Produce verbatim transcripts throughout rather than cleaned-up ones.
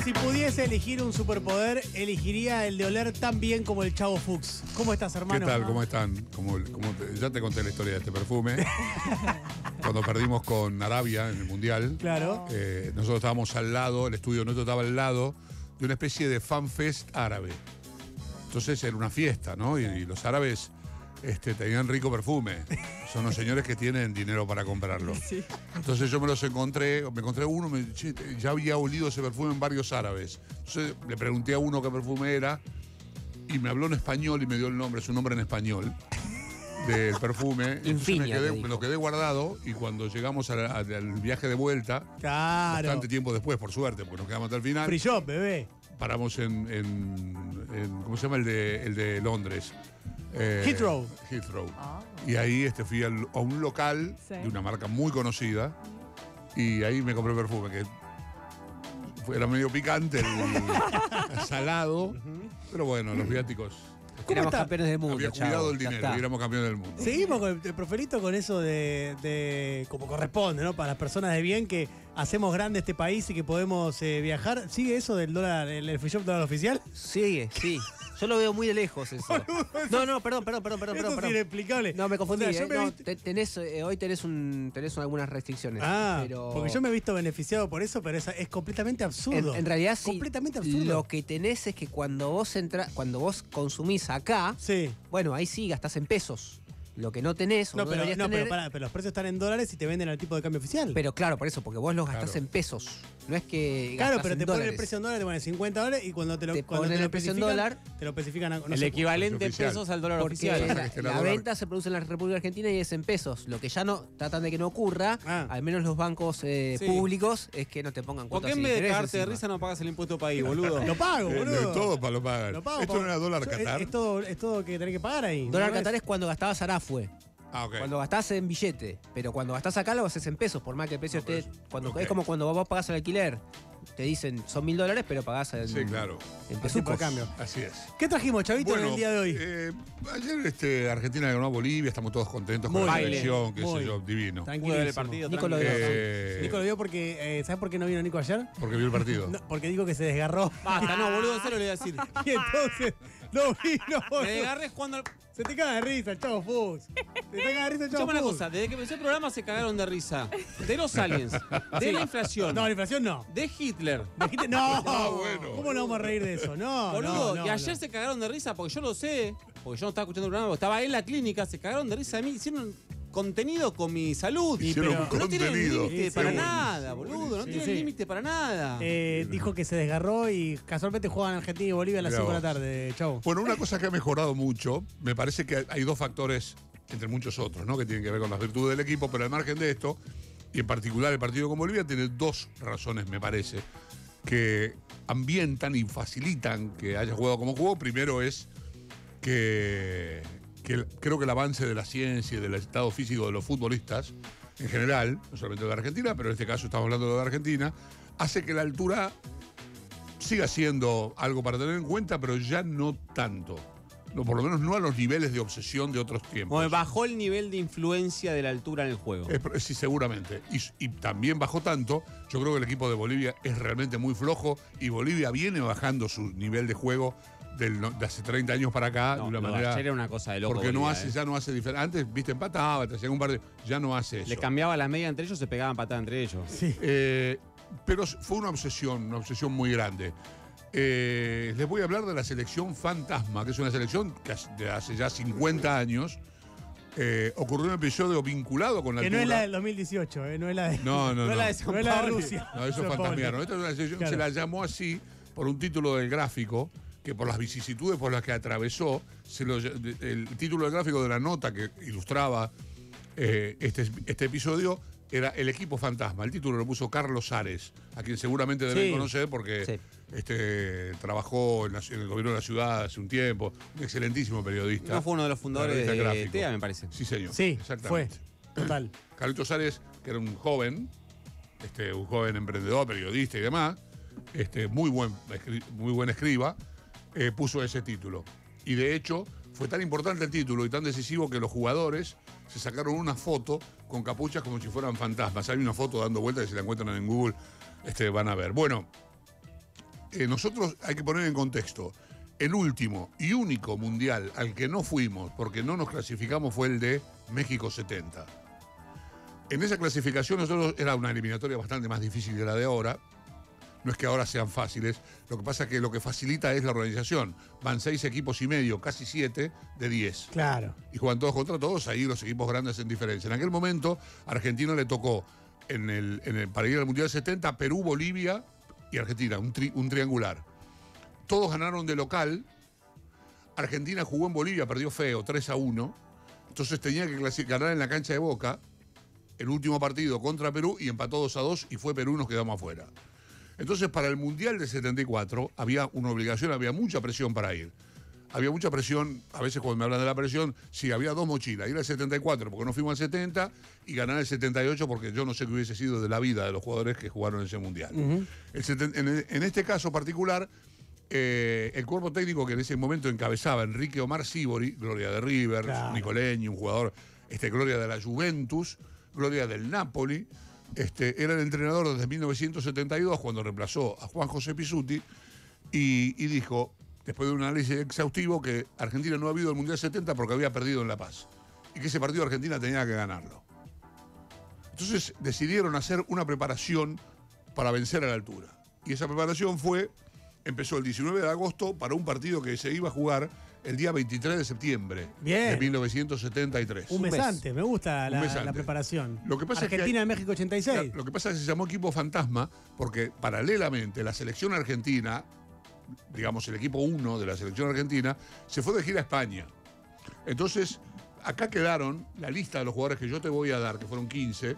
Si pudiese elegir un superpoder, elegiría el de oler tan bien como el Chavo Fuchs. ¿Cómo estás, hermano? ¿Qué tal? ¿Cómo están? Como, como te- ya te conté la historia de este perfume. Cuando perdimos con Arabia en el Mundial, Claro. eh, nosotros estábamos al lado, el estudio nuestro estaba al lado de una especie de fanfest árabe. Entonces era una fiesta, ¿no? Y, y los árabes este, tenían rico perfume. Son los señores que tienen dinero para comprarlo. Sí. Entonces yo me los encontré, me encontré uno, me, che, ya había olido ese perfume en varios árabes. Entonces le pregunté a uno qué perfume era y me habló en español y me dio el nombre, su nombre en español del perfume. Entonces Infinia, me, quedé- te dijo. me lo quedé guardado y cuando llegamos a la- a- al viaje de vuelta, Claro. bastante tiempo después, por suerte, porque nos quedamos hasta el final, Free shop, bebé. paramos en, en- en- ¿cómo se llama el de, el de Londres? Eh, Heathrow. Heathrow. Ah. Y ahí este, fui al- a un local Sí. de una marca muy conocida y ahí me compré perfume, que fue- era medio picante, el- salado, pero bueno, los viáticos. Éramos está? campeones del mundo, Había chavo, cuidado el ya dinero está. y éramos campeones del mundo. Seguimos con el, el profelito con eso de, de como corresponde, ¿no? Para las personas de bien que hacemos grande este país y que podemos eh, viajar. ¿Sigue eso del dólar, el, el free shop dólar oficial? Sigue, sí. Yo lo veo muy de lejos eso. No, no, perdón, perdón, perdón, perdón. Esto es perdón. inexplicable. No, me confundí. O sea, yo eh. me No, vist- te- tenés, eh, hoy tenés, un, tenés algunas restricciones. Ah, pero porque yo me he visto beneficiado por eso, pero es, es completamente absurdo. En, en realidad sí. Completamente absurdo. Lo que tenés es que cuando vos entra, cuando vos consumís acá, Sí. bueno, ahí sí gastás en pesos. Lo que no tenés o No, no, pero, deberías no tener. pero, pará, pero los precios están en dólares y te venden al tipo de cambio oficial. Pero claro, por eso, porque vos los gastás Claro. en pesos. No es que claro, gastás pero en te ponen el dólares. precio en dólares, te ponen cincuenta dólares y cuando te lo, Te cuando ponen te lo el precio en especifican, dólar. te lo especifican a, no El sé, equivalente en oficial. pesos al dólar Porque oficial. Pasa que la, esté la la dólar- venta se produce en la República Argentina y es en pesos. Lo que ya no tratan de que no ocurra, Ah. al menos los bancos eh, Sí. públicos, es que no te pongan ¿Por cuotas qué en de vez de interés cagarte de encima. risa no pagas el impuesto país, boludo? Lo pago, De, de boludo. todo para lo pagar. Lo pago, ¿Esto pago. no era dólar Yo- Qatar? Es, es todo, es todo que tenés que pagar ahí. Dólar ¿no ves? Qatar es cuando gastabas Arafue. Ah, ok. Cuando gastás en billete, pero cuando gastás acá lo haces en pesos, por más que el precio No, pero esté. eso- Cuando, ok. Es como cuando vos pagás el alquiler. Te dicen son mil dólares, pero pagás en, Sí, claro. en Así por pesucos. cambio. Así es. ¿Qué trajimos, Chavito, en el día de hoy? eh, ayer este, Argentina ganó a Bolivia, estamos todos contentos Muy con la bien. selección, qué Muy sé yo, divino. Tranquilo. Pude ver el partido. Nico lo tranquilo. vio. Eh, Nico lo vio porque, eh, ¿sabes por qué no vino Nico ayer? Porque vio el partido. No, porque dijo que se desgarró. Basta, no, boludo, en serio le voy a decir. Y entonces no vino. Me boludo. desgarré jugando al... Se te caga de risa el Chavo Fuchs. Se te caga de risa el Chavo Escuchame una Fuchs. cosa, desde que empecé el programa se cagaron de risa. De los aliens, de la inflación, No, la inflación no. de Hitler. Dijiste, no, Ah, bueno. ¿Cómo no vamos a reír de eso? No, Boludo, no, no, y ayer no. se cagaron de risa porque yo lo sé, porque yo no estaba escuchando el programa, porque estaba en la clínica, se cagaron de risa de mí, hicieron contenido con mi salud. Y Hicieron pero- un No tienen contenido. límite Sí, para sí. nada, boludo, no Sí, tienen sí. límite para nada. Eh, dijo que se desgarró y casualmente juegan Argentina y Bolivia a las Mirá cinco de la vos. tarde, Chavo. Bueno, una cosa que ha mejorado mucho, me parece que hay dos factores, entre muchos otros, ¿no? Que tienen que ver con las virtudes del equipo, pero al margen de esto, y en particular el partido con Bolivia, tiene dos razones, me parece, que ambientan y facilitan que haya jugado como jugó. Primero es que, que el- creo que el avance de la ciencia y del estado físico de los futbolistas, en general, no solamente de Argentina, pero en este caso estamos hablando de Argentina, hace que la altura siga siendo algo para tener en cuenta, pero ya no tanto. No, por lo menos no a los niveles de obsesión de otros tiempos. Bueno, bajó el nivel de influencia de la altura en el juego. Es pro- sí, seguramente. Y, y también bajó tanto. Yo creo que el equipo de Bolivia es realmente muy flojo y Bolivia viene bajando su nivel de juego del no- de hace treinta años para acá No, de una lo de manera. ayer era una cosa de loco, Porque no Bolivia, hace, eh. ya no hace diferencia. Antes, viste, empataba, te hacían un par de. Ya no hace eso. Le cambiaba la media entre ellos, se pegaban patadas entre ellos. Sí. Eh, pero fue una obsesión, una obsesión muy grande. Eh, les voy a hablar de la selección Fantasma, que es una selección que hace- de hace ya cincuenta años. Eh, ocurrió un episodio vinculado con la Que no es altura. la del dos mil dieciocho, eh, no es la de, No, no, No no. es la de San no es la de Paoli. Rusia. No, eso es San Paoli. fantasmiano. Esta es una selección, Claro. se la llamó así por un título del gráfico, que por las vicisitudes por las que atravesó, se lo- el título del gráfico de la nota que ilustraba eh, este, este episodio era El equipo fantasma. El título lo puso Carlos Ares, a quien seguramente deben Sí. conocer porque Sí. este, trabajó en, la- en el gobierno de la ciudad hace un tiempo. Un excelentísimo periodista. No fue uno de los fundadores Periodista de gráfico. TEA, me parece. Sí, señor. Sí, fue. Exactamente. Total. Carlitos Ares, que era un joven, este, un joven emprendedor, periodista y demás, este, muy, buen, escri- muy buen escriba, eh, puso ese título. Y de hecho, fue tan importante el título y tan decisivo que los jugadores se sacaron una foto con capuchas como si fueran fantasmas. Hay una foto dando vueltas que si la encuentran en Google este, van a ver. Bueno, eh, nosotros hay que poner en contexto. El último y único mundial al que no fuimos porque no nos clasificamos fue el de México setenta. En esa clasificación nosotros era una eliminatoria bastante más difícil que la de ahora. No es que ahora sean fáciles, lo que pasa es que lo que facilita es la organización. Van seis equipos y medio, casi siete, de diez. Claro. Y juegan todos contra todos, ahí los equipos grandes en diferencia. En aquel momento, a Argentina le tocó, en el, en el, para ir al Mundial setenta, Perú, Bolivia y Argentina, un, tri, un triangular. Todos ganaron de local. Argentina jugó en Bolivia, perdió feo, tres a uno. Entonces tenía que ganar en la cancha de Boca el último partido contra Perú y empató dos a dos y fue Perú y nos quedamos afuera. Entonces, para el Mundial del setenta y cuatro había una obligación, había mucha presión para ir. Había mucha presión, a veces cuando me hablan de la presión, sí, había dos mochilas, ir al setenta y cuatro porque no fuimos al setenta y ganar el setenta y ocho porque yo no sé qué hubiese sido de la vida de los jugadores que jugaron ese Mundial. Uh-huh. el setenta, en, en este caso particular, eh, el cuerpo técnico que en ese momento encabezaba Enrique Omar Sívori, gloria de River, claro. Nicoleñi, un jugador, este, gloria de la Juventus, gloria del Napoli. Este, era el entrenador desde mil novecientos setenta y dos, cuando reemplazó a Juan José Pizzuti, y, y dijo, después de un análisis exhaustivo, que Argentina no había ido al Mundial setenta porque había perdido en La Paz, y que ese partido Argentina tenía que ganarlo. Entonces decidieron hacer una preparación para vencer a la altura. Y esa preparación fue, empezó el diecinueve de agosto para un partido que se iba a jugar el día veintitrés de septiembre Bien. de mil novecientos setenta y tres. Un mes antes, me gusta la, la preparación. Lo que pasa Argentina es que de México ochenta y seis. Lo que pasa es que se llamó equipo fantasma porque paralelamente la selección argentina, digamos el equipo uno de la selección argentina, se fue de gira a España. Entonces, acá quedaron la lista de los jugadores que yo te voy a dar, que fueron quince,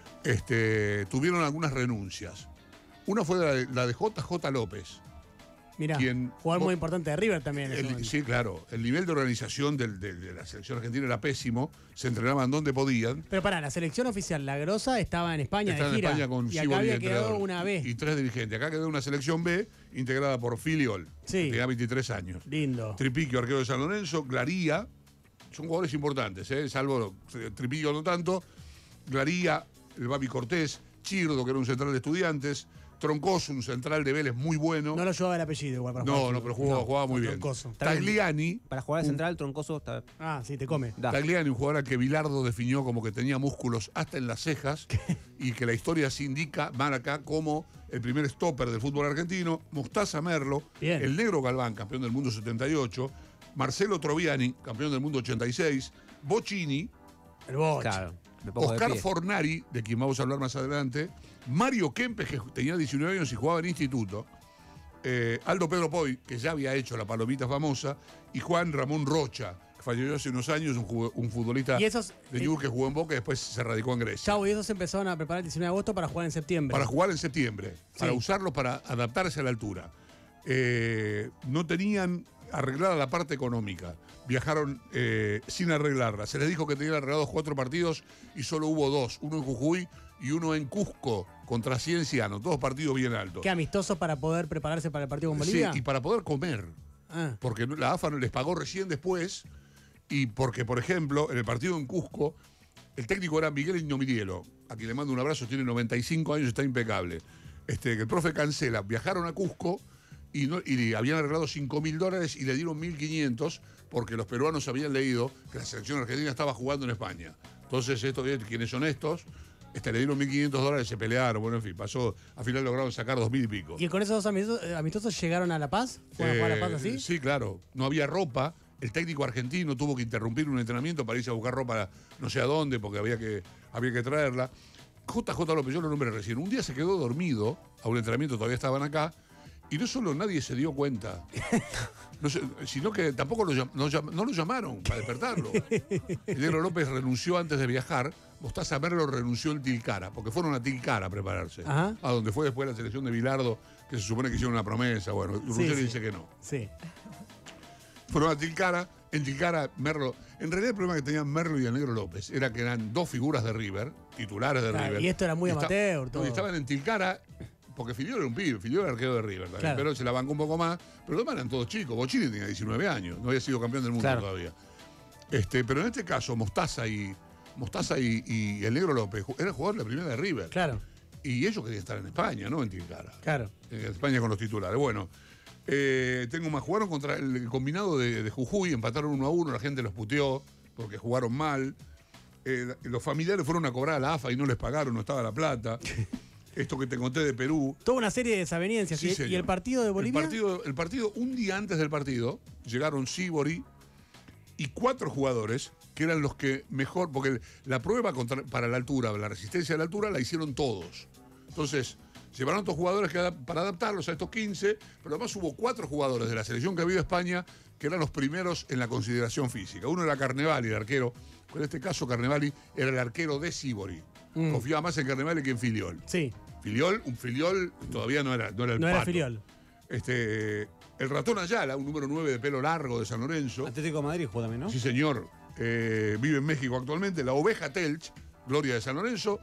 este, tuvieron algunas renuncias. Una fue la de, la de J J López. Mirá, jugador muy importante de River también. El, sí, claro. El nivel de organización del, del, de la selección argentina era pésimo. Se entrenaban donde podían. Pero pará, la selección oficial, la grosa, estaba en España estaba de gira. En España con y acá había quedado una B. Y tres dirigentes. Acá quedó una selección B integrada por Filiol, sí. que tenía veintitrés años. Lindo. Tripiquio, arquero de San Lorenzo. Glaría. Son jugadores importantes, ¿eh? Salvo Tripiquio no tanto. Glaría, el Babi Cortés. Chirdo, que era un central de Estudiantes. Troncoso, un central de Vélez muy bueno. No lo llevaba el apellido igual para No, jugar, no, pero jugaba, no, jugaba muy bien. Troncoso. Tagliani. Para jugar de central, Troncoso está. Ah, sí, te come. Da. Tagliani, un jugador al que Bilardo definió como que tenía músculos hasta en las cejas y que la historia se indica, marca como el primer stopper del fútbol argentino. Mostaza Merlo, bien. El Negro Galván, campeón del mundo setenta y ocho. Marcelo Troviani, campeón del mundo ochenta y seis. Bocini. El Boch. Claro. Oscar Fornari, de quien vamos a hablar más adelante. Mario Kempes, que tenía diecinueve años y jugaba en instituto. Eh, Aldo Pedro Poy, que ya había hecho la palomita famosa. Y Juan Ramón Rocha, que falleció hace unos años, un, un futbolista ¿Y esos, de Newell's que jugó en Boca y después se radicó en Grecia. Chau, y esos empezaron a preparar el diecinueve de agosto para jugar en septiembre. Para jugar en septiembre, sí. Para usarlos para adaptarse a la altura. Eh, no tenían arreglada la parte económica. Viajaron eh, sin arreglarla. Se les dijo que tenían arreglados cuatro partidos y solo hubo dos. Uno en Jujuy y uno en Cusco contra Cienciano. Dos partidos bien altos. ¿Qué amistosos para poder prepararse para el partido con Bolivia? Sí, y para poder comer. Ah. Porque la A F A les pagó recién después. Y porque, por ejemplo, en el partido en Cusco, el técnico era Miguel Ignomirielo, a quien le mando un abrazo, tiene noventa y cinco años, está impecable. Este, que el profe cancela. Viajaron a Cusco y, no, y habían arreglado cinco mil dólares y le dieron mil quinientos porque los peruanos habían leído que la selección argentina estaba jugando en España. Entonces, estos, quienes son estos, este, le dieron mil quinientos dólares, se pelearon, bueno, en fin, pasó, al final lograron sacar dos mil y pico. ¿Y con esos dos amistosos, amistosos llegaron a La Paz? ¿Fueron eh, a jugar a La Paz así? Sí, claro. No había ropa. El técnico argentino tuvo que interrumpir un entrenamiento para irse a buscar ropa no sé a dónde, porque había que, había que traerla. J J López, yo lo nombré recién, un día se quedó dormido a un entrenamiento, todavía estaban acá, y no solo nadie se dio cuenta, no sé, sino que tampoco lo, no, no lo llamaron para despertarlo. El Negro López renunció antes de viajar, Mostaza Merlo renunció en Tilcara, porque fueron a Tilcara a prepararse, Ajá. a donde fue después la selección de Bilardo, que se supone que hicieron una promesa, bueno, Ruggeri sí, sí. dice que no. Sí. Fueron a Tilcara, en Tilcara, Merlo. En realidad el problema que tenían Merlo y el Negro López era que eran dos figuras de River, titulares de claro, River. Y esto era muy amateur. Todo. Y estaban en Tilcara, porque Filiol era un pibe, Filiol era arquero de River también, claro. Pero se la bancó un poco más. Pero los demás eran todos chicos. Bocini tenía diecinueve años, no había sido campeón del mundo claro. todavía. Este, pero en este caso, Mostaza y Mostaza y, y el Negro López eran jugadores de la primera de River. Claro. Y ellos querían estar en España, ¿no? En Tilcara. Claro. En España con los titulares. Bueno, eh, tengo más. Jugaron contra el combinado de, de Jujuy, empataron uno a uno, la gente los puteó porque jugaron mal. Eh, los familiares fueron a cobrar a la A F A y no les pagaron, no estaba la plata. Esto que te conté de Perú. Toda una serie de desavenencias. Sí, ¿Y, señor. ¿Y el partido de Bolivia? El partido, el partido, un día antes del partido, llegaron Sibori y cuatro jugadores que eran los que mejor, porque la prueba contra, para la altura, la resistencia a la altura, la hicieron todos. Entonces, llevaron a estos jugadores que, para adaptarlos a estos quince, pero además hubo cuatro jugadores de la selección que había de España que eran los primeros en la consideración física. Uno era Carnevali, el arquero. En este caso, Carnevali era el arquero de Sibori. Mm. Confiaba más en Carnevali que en Filiol. Sí. Filiol, un Filiol todavía no era, no era el No pato. era Filiol. Este, el ratón Ayala, un número nueve de pelo largo de San Lorenzo. Atlético de Madrid juega también, ¿no? Sí, señor. Eh, vive en México actualmente. La oveja Telch, Gloria de San Lorenzo.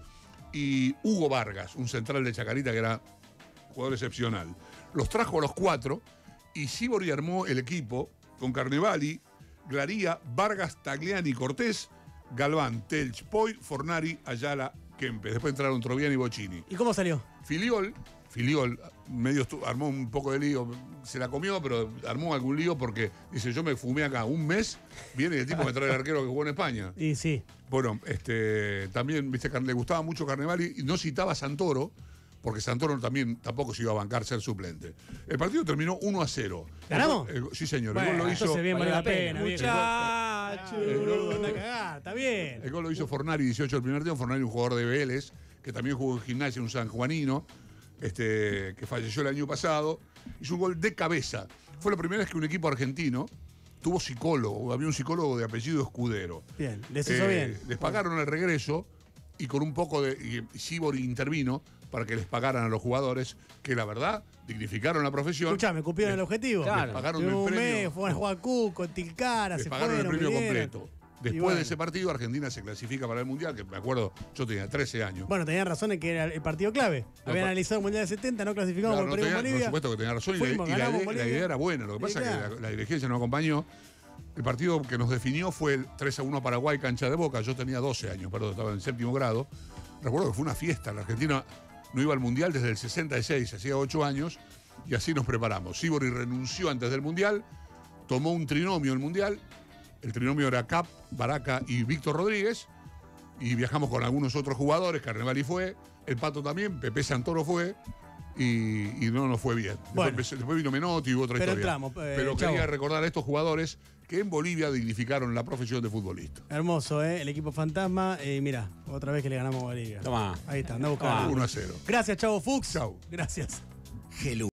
Y Hugo Vargas, un central de Chacarita que era jugador excepcional. Los trajo a los cuatro y Sibori armó el equipo con Carnevali, Glaría, Vargas, Tagliani, Cortés, Galván, Telch, Poi, Fornari, Ayala, Kempes. Después entraron Troviani y Bocini. ¿Y cómo salió? Filiol, Filiol medio armó un poco de lío, se la comió, pero armó algún lío porque dice, yo me fumé acá un mes, viene y el tipo me trae el arquero que jugó en España. Y sí. Bueno, este, también, viste, le gustaba mucho Carnevali y no citaba a Santoro, porque Santoro también tampoco se iba a bancar ser suplente. El partido terminó uno a cero. ¿Ganamos? El, el, sí, señor. Bueno, el gol lo hizo. entonces bien vale la pena, viejo. Muchachos. El gol anda a cagar, está bien. El gol lo hizo Fornari, dieciocho del primer tiempo. Fornari, un jugador de Vélez, que también jugó en Gimnasia, un sanjuanino, este, que falleció el año pasado. Hizo un gol de cabeza. Fue la primera vez que un equipo argentino tuvo psicólogo. Había un psicólogo de apellido Escudero. Bien, les hizo Eh, bien. Les pagaron el regreso y con un poco de. Y Sibori intervino para que les pagaran a los jugadores, que la verdad dignificaron la profesión. Escuchá, me cumplieron les, el objetivo. Claro. Les pagaron Tuvieron el un premio. mes, fueron a jugar Cuco, Tilcara, Les se pagaron fueron, el premio vinieron. completo. Después Y bueno. de ese partido, Argentina se clasifica para el Mundial, que me acuerdo, yo tenía trece años. Bueno, tenían razón en que era el partido clave. Habían pa- analizado el Mundial de setenta, no clasificamos Claro, por no el tenía- Bolivia. por supuesto que tenía razón y, Fuimos, la, y la ganamos idea, Bolivia. la idea era buena. Lo que Y pasa es que claro. la, la dirigencia no acompañó. El partido que nos definió fue el tres a uno Paraguay, cancha de Boca. Yo tenía doce años, perdón, estaba en séptimo grado. Recuerdo que fue una fiesta. La Argentina no iba al Mundial desde el sesenta y seis, hacía ocho años, y así nos preparamos. Sibori renunció antes del Mundial, tomó un trinomio el Mundial. El trinomio era Cap, Baraca y Víctor Rodríguez. Y viajamos con algunos otros jugadores. Carnevali fue, el Pato también, Pepe Santoro fue. Y, y no nos fue bien. Después, Bueno. empecé- después vino Menotti y hubo otra Pero historia. entramos, eh, Pero Chavo. quería recordar a estos jugadores que en Bolivia dignificaron la profesión de futbolista. Hermoso, ¿eh? El equipo fantasma. Eh, mira, otra vez que le ganamos a Bolivia. Toma. Ahí está, anda a buscar. Ah. uno a cero. Gracias, Chavo Fuchs. Chau. Gracias. Hello.